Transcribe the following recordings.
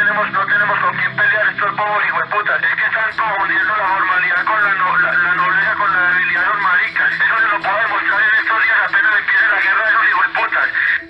tenemos con quién pelear estos bobos hijueputas. Es que están confundiendo la formalidad con la nobleza, con la debilidad de los maricas. Eso se lo puedo demostrar en estos días apenas empiece la guerra de esos hijueputas.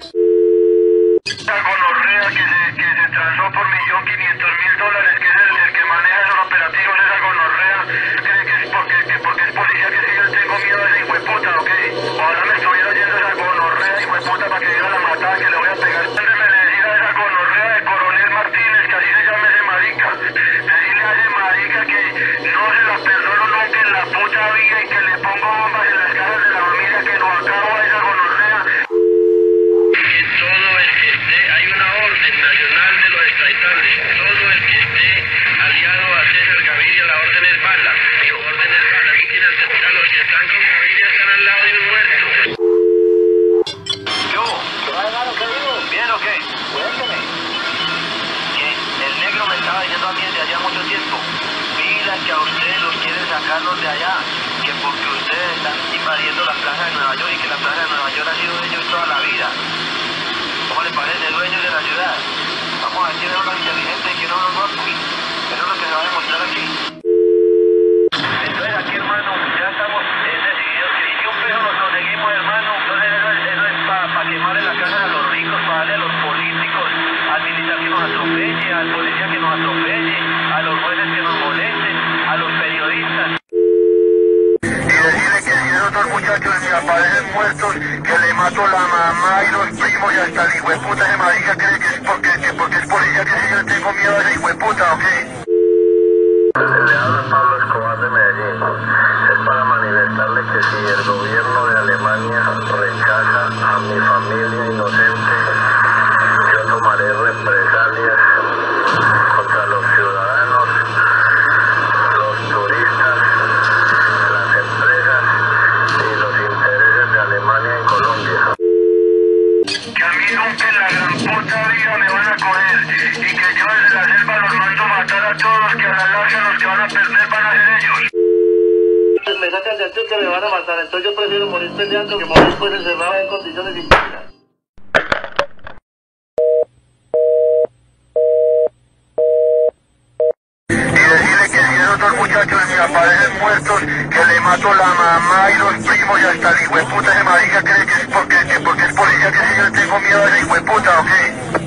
La gonorrea que se transó por $1.500.000, que es el que maneja esos operativos, esa gonorrea, cree que es porque es policía, que si yo tengo miedo a ese hijueputa, ¿ok? Ojalá me estuviera oyendo esa gonorrea hijueputa para que diga la matada que le voy a pegar. Mándeme decir a esa gonorrea de Coronel Martínez, que así se llama ese marica. Decirle a ese marica que no se la perdono nunca en la puta vida y que le pongo bombas en las caras de la familia, que lo acabo a esa gonorrea. Que todo el que esté, hay una orden nacional de los extraditables, todo el que esté aliado a César Gaviria, la orden es bala, su orden es bala. Aquí tiene a los que están con Gaviria, están al lado de un muerto. Yo, ¿qué va, hermano? ¿Qué digo? ¿Bien o qué? Cuénteme. Que el negro me estaba diciendo a mí desde allá mucho tiempo, mira que a ustedes los quieren sacarlos de allá, que porque ustedes están invadiendo la plaza de Nueva York y que la plaza de Nueva York ha sido de ellos toda la vida. ¿Cómo le parece, dueños de la ciudad? Vamos a decirle a los inteligentes que no nos roben. Eso es lo que se va a demostrar aquí. Entonces aquí, hermano, ya estamos decididos que si un peso nos conseguimos, hermano, entonces eso es para quemarle la casa a los ricos, para darle a los políticos, al militar que nos atropelle, al policía que nos atropelle, a los jueces que nos molesten, a los periodistas. Y decirle que si esos dos muchachos me aparecen muertos, que le mato la mamá y los primos y hasta el hijueputa de marica cree que es porque es policía, que si yo tengo miedo a ese hijueputa, ¿ok? Le habla Pablo Escobar de Medellín. Es para manifestarle que si el gobierno de Alemania rechaza a mi familia inocente, yo tomaré represalias contra los ciudadanos, los turistas, las empresas y los intereses de Alemania en Colombia. Que a mí nunca en la gran puta vida me van a coger y que yo desde la selva los mando a matar a todos, que a la larga los que van a perder van a ser ellos. Me sacan de antes que me van a matar, entonces yo prefiero morir peleando que morir después encerrado en condiciones indignas. Muchachos me aparecen muertos, que le mato la mamá y los primos y hasta el hijueputa de marica cree que es porque es policía, que si yo tengo miedo a ese hijueputa, ¿ok?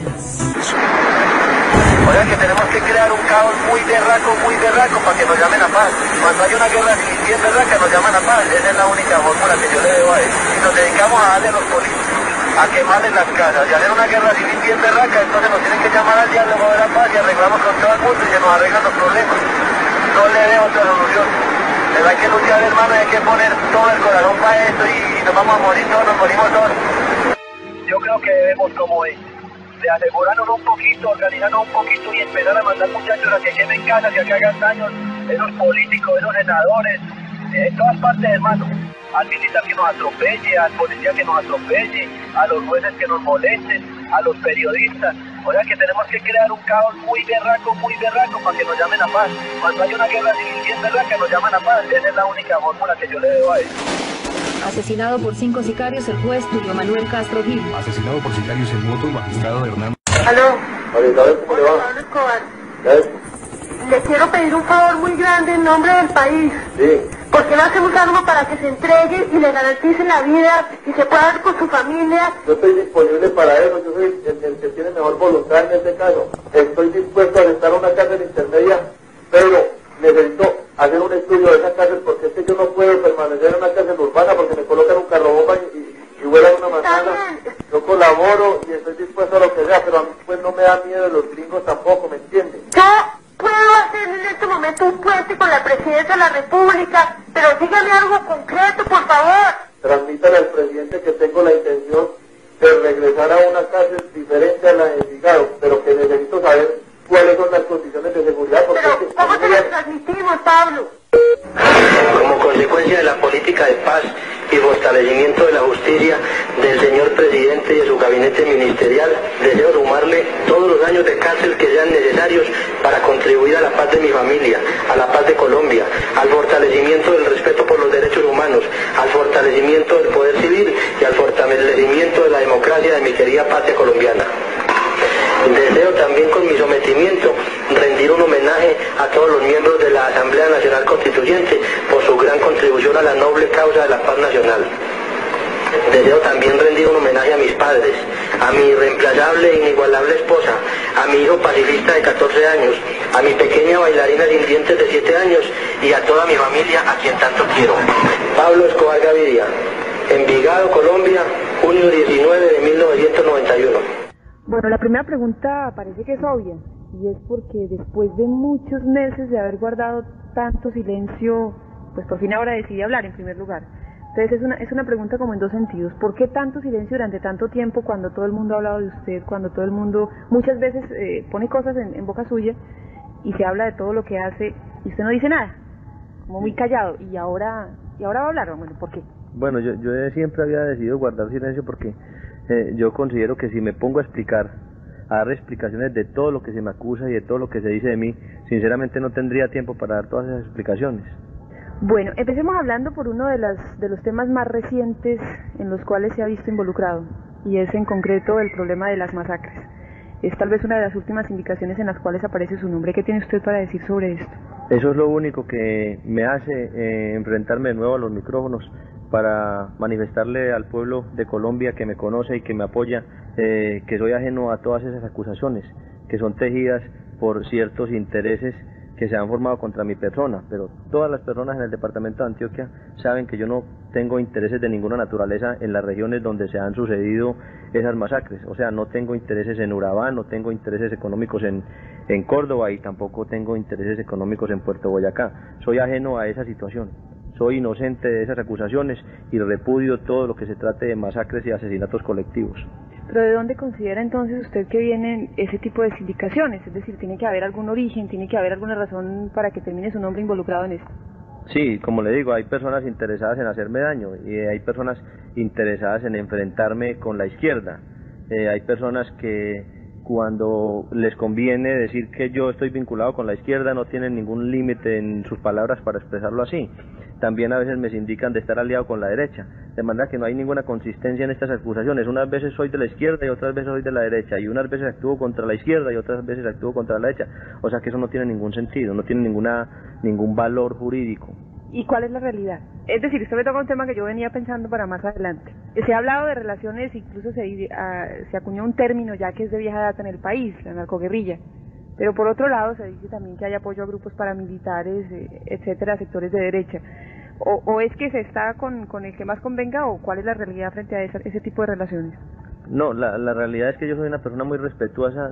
Oiga, que tenemos que crear un caos muy berraco para que nos llamen a paz. Cuando hay una guerra civil bien berraca nos llaman a paz, esa es la única fórmula que yo le debo a él. Si nos dedicamos a darle a los políticos, a quemarles las casas y hacer una guerra civil bien berraca, entonces nos tienen que llamar al diálogo de la paz y arreglamos con todo el mundo y se nos arreglan los problemas. No le veo otra solución. Pero hay que luchar, hermano, hay que poner todo el corazón para esto y nos vamos a morir todos, nos morimos todos. Yo creo que debemos, como de asegurarnos un poquito, organizarnos un poquito y empezar a mandar muchachos a que quemen casas y a que hagan daños, esos políticos, esos senadores, en todas partes, hermano. Al militar que nos atropelle, al policía que nos atropelle, a los jueces que nos molesten, a los periodistas. O sea que tenemos que crear un caos muy berraco para que nos llamen a paz. Cuando hay una guerra civil bien berraca nos llaman a paz. Esa es la única fórmula que yo le debo a él. Asesinado por 5 sicarios el juez Julio Manuel Castro Gil. Asesinado por sicarios el voto magistrado Hernán. ¿Aló? Hola, Pablo Escobar. Le quiero pedir un favor muy grande en nombre del país. Sí. ¿Por qué no hacemos algo para que se entregue y le garanticen la vida y se pueda ver con su familia? Yo estoy disponible para eso, yo soy el que tiene mejor voluntad en este caso. Estoy dispuesto a estar en una cárcel intermedia, pero necesito hacer un estudio de esa cárcel porque es que yo no puedo permanecer en una cárcel urbana porque me colocan un carro bomba y vuelan una manzana. Yo colaboro y estoy dispuesto a lo que sea, pero a mí pues no me da miedo de los gringos tampoco, ¿me entiendes? Yo puedo hacer en este momento un puente con la presidencia de la República, pero dígame algo concreto, por favor. Transmítale al presidente que tengo la intención de regresar a una cárcel diferente a la de Envigado, pero que necesito saber cuáles son las condiciones de seguridad. Porque Pero, ¿cómo se las transmitimos, Pablo? Como consecuencia de la política de paz y fortalecimiento de la justicia del señor presidente y de su gabinete ministerial, deseo sumarle todos los años de cárcel que sean necesarios para contribuir a la paz de mi familia, a la paz de Colombia, al fortalecimiento del respeto por los derechos humanos, al fortalecimiento del poder civil y al fortalecimiento de la democracia de mi querida patria colombiana. Deseo también con mi sometimiento rendir un homenaje a todos los miembros de la Asamblea Nacional Constituyente por su gran contribución a la noble causa de la paz nacional. Deseo también rendir un homenaje a mis padres, a mi irreemplazable e inigualable esposa, a mi hijo pacifista de 14 años, a mi pequeña bailarina sin dientes de 7 años y a toda mi familia a quien tanto quiero. Pablo Escobar Gaviria, Envigado, Colombia, junio 19 de 1991. Bueno, la primera pregunta parece que es obvia, y es porque después de muchos meses de haber guardado tanto silencio, pues por fin ahora decidí hablar en primer lugar. Entonces es una pregunta como en dos sentidos. ¿Por qué tanto silencio durante tanto tiempo cuando todo el mundo ha hablado de usted, cuando todo el mundo muchas veces pone cosas en boca suya y se habla de todo lo que hace y usted no dice nada? Como muy callado. ¿Y ahora va a hablar? Bueno, ¿por qué? Bueno, yo siempre había decidido guardar silencio porque yo considero que si me pongo a dar explicaciones de todo lo que se me acusa y de todo lo que se dice de mí, sinceramente no tendría tiempo para dar todas esas explicaciones. Bueno, empecemos hablando por uno de los temas más recientes en los cuales se ha visto involucrado, y es en concreto el problema de las masacres. Es tal vez una de las últimas indicaciones en las cuales aparece su nombre. ¿Qué tiene usted para decir sobre esto? Eso es lo único que me hace enfrentarme de nuevo a los micrófonos para manifestarle al pueblo de Colombia que me conoce y que me apoya, que soy ajeno a todas esas acusaciones que son tejidas por ciertos intereses que se han formado contra mi persona, pero todas las personas en el departamento de Antioquia saben que yo no tengo intereses de ninguna naturaleza en las regiones donde se han sucedido esas masacres. O sea, no tengo intereses en Urabá, no tengo intereses económicos en Córdoba y tampoco tengo intereses económicos en Puerto Boyacá. Soy ajeno a esa situación, soy inocente de esas acusaciones y repudio todo lo que se trate de masacres y asesinatos colectivos. ¿Pero de dónde considera entonces usted que vienen ese tipo de sindicaciones? Es decir, ¿tiene que haber algún origen, tiene que haber alguna razón para que termine su nombre involucrado en esto? Sí, como le digo, hay personas interesadas en hacerme daño y hay personas interesadas en enfrentarme con la izquierda. Hay personas que cuando les conviene decir que yo estoy vinculado con la izquierda no tienen ningún límite en sus palabras para expresarlo así. También a veces me sindican de estar aliado con la derecha, de manera que no hay ninguna consistencia en estas acusaciones. Unas veces soy de la izquierda y otras veces soy de la derecha, y unas veces actúo contra la izquierda y otras veces actúo contra la derecha. O sea que eso no tiene ningún sentido, no tiene ningún valor jurídico. ¿Y cuál es la realidad? Es decir, usted me toca un tema que yo venía pensando para más adelante. Se ha hablado de relaciones, incluso se acuñó un término ya que es de vieja data en el país, la narcoguerrilla. Pero por otro lado se dice también que hay apoyo a grupos paramilitares, etcétera, sectores de derecha. ¿O es que se está con el que más convenga, o cuál es la realidad frente a ese tipo de relaciones? No, la realidad es que yo soy una persona muy respetuosa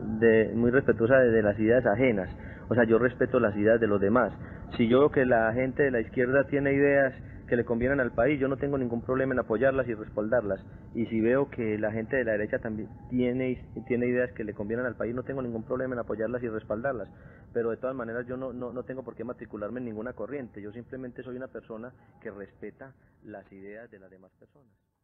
de las ideas ajenas. O sea, yo respeto las ideas de los demás. Si yo veo que la gente de la izquierda tiene ideas que le convienen al país, yo no tengo ningún problema en apoyarlas y respaldarlas. Y si veo que la gente de la derecha también tiene ideas que le convienen al país, no tengo ningún problema en apoyarlas y respaldarlas. Pero de todas maneras yo no tengo por qué matricularme en ninguna corriente. Yo simplemente soy una persona que respeta las ideas de las demás personas.